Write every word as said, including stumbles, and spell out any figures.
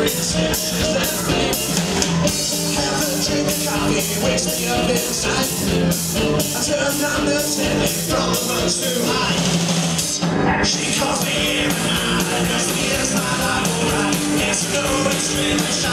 Have a drink of coffee, wakes me up inside. I turn on the telly from the lunch too high. She calls me in the night, cause me is not alright. Yes, no, it's strange.